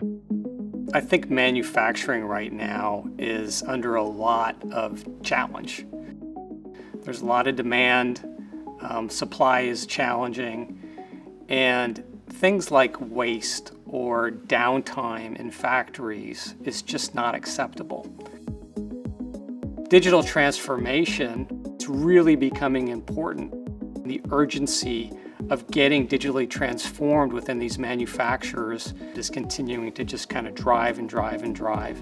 I think manufacturing right now is under a lot of challenge. There's a lot of demand, supply is challenging, and things like waste or downtime in factories is just not acceptable. Digital transformation is really becoming important. The urgency of getting digitally transformed within these manufacturers is continuing to just kind of drive and drive and drive.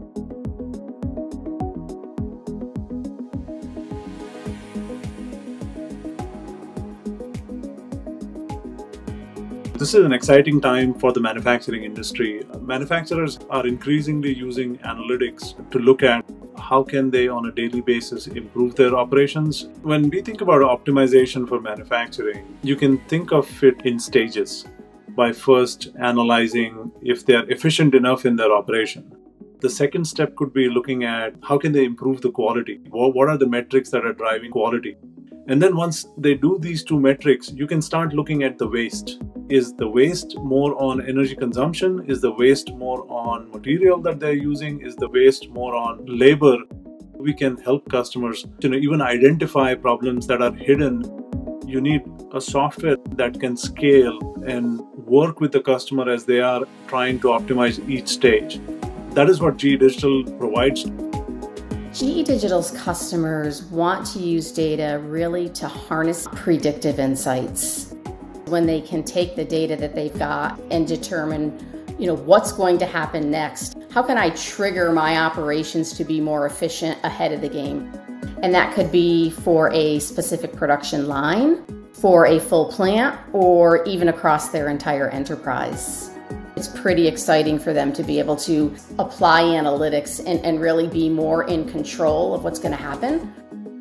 This is an exciting time for the manufacturing industry. Manufacturers are increasingly using analytics to look at how can they on a daily basis improve their operations. When we think about optimization for manufacturing, you can think of it in stages by first analyzing if they are efficient enough in their operation. The second step could be looking at how can they improve the quality? What are the metrics that are driving quality? And then once they do these two metrics, you can start looking at the waste. Is the waste more on energy consumption? Is the waste more on material that they're using? Is the waste more on labor? We can help customers to even identify problems that are hidden. You need a software that can scale and work with the customer as they are trying to optimize each stage. That is what GE Digital provides. GE Digital's customers want to use data really to harness predictive insights. When they can take the data that they've got and determine, what's going to happen next. How can I trigger my operations to be more efficient ahead of the game? And that could be for a specific production line, for a full plant, or even across their entire enterprise. It's pretty exciting for them to be able to apply analytics and really be more in control of what's going to happen.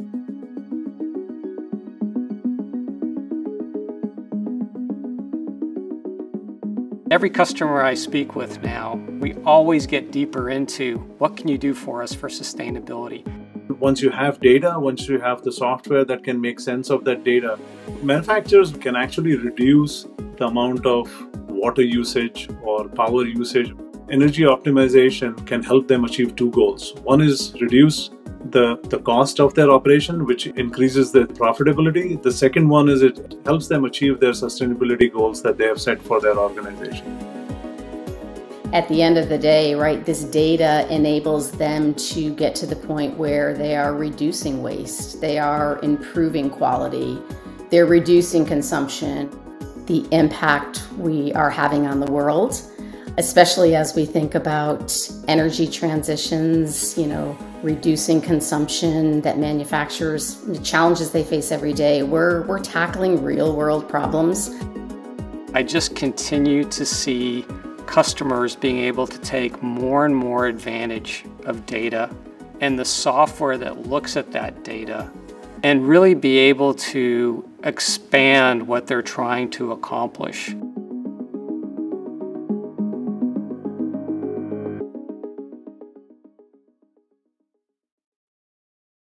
Every customer I speak with now, we always get deeper into what can you do for us for sustainability. Once you have data, once you have the software that can make sense of that data, manufacturers can actually reduce the amount of water usage or power usage. Energy optimization can help them achieve two goals. One is reduce the cost of their operation, which increases their profitability. The second one is it helps them achieve their sustainability goals that they have set for their organization. At the end of the day, this data enables them to get to the point where they are reducing waste, they are improving quality, they're reducing consumption. The impact we are having on the world, especially as we think about energy transitions, reducing consumption that manufacturers, the challenges they face every day, we're tackling real world problems. I just continue to see customers being able to take more and more advantage of data and the software that looks at that data and really be able to expand what they're trying to accomplish.